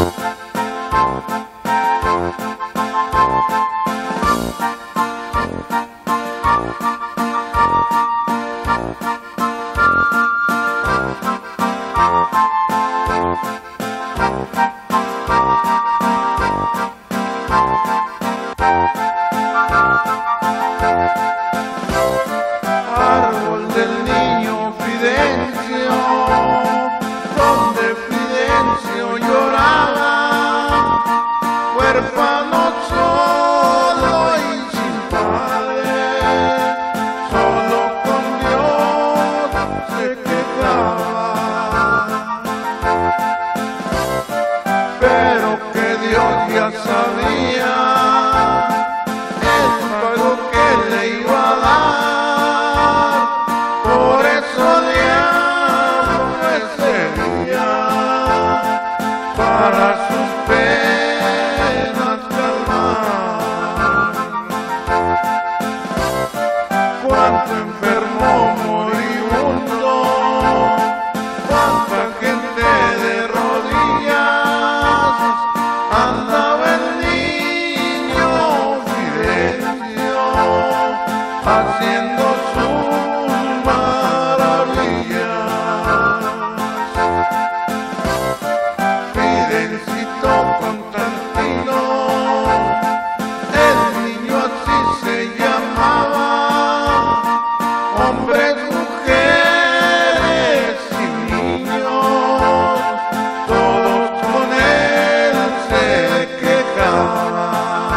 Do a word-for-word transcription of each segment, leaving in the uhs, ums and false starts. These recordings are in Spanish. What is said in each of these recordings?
Árbol del niño Fidencio, donde Fidencio lloraba, huérfano solo y sin padre, solo con Dios se quedaba. Pero que Dios ya sabía el pago que le iba a dar, por eso diablo ese día para sus penas calmar. Cuánto enfermo moribundo, cuánta gente de rodillas, andaba el niño Fidencio haciendo sus maravillas. Fidencito Constantino, el niño así se llamaba, hombres, mujeres y niños, todos con él se quejaban.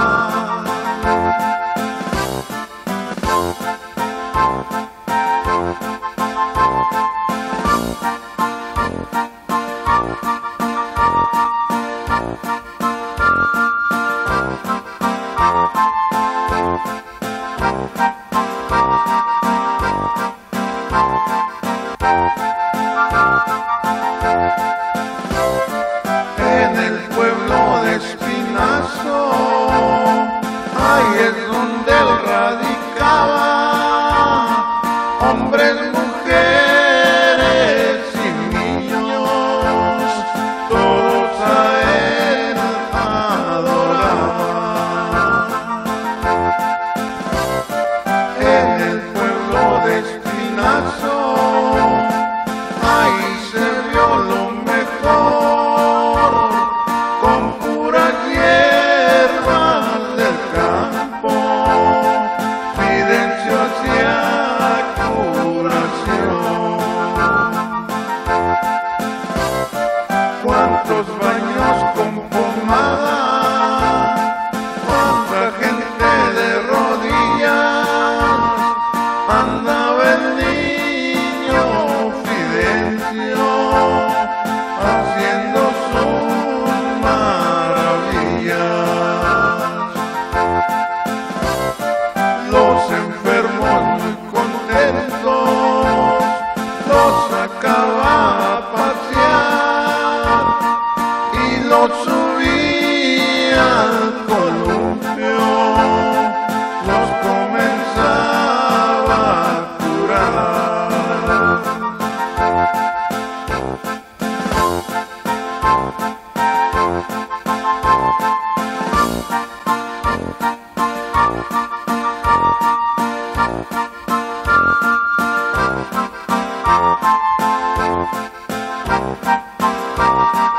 En el pueblo de Espinazo, ahí es donde él radicaba, hombres, mujeres y niños, todos a él adoraban. En el pueblo de Espinazo, ahí se vio lo mejor, con puras hierbas del campo, Fidencio hacía curación. Cuántos baños con pomada, cuánta gente de rodillas, andaba el niño Fidencio haciendo sus maravillas. Los enfermos muy contentos los sacaba a pasear y los subía al columpio, los comenzaba a curar. Thank you.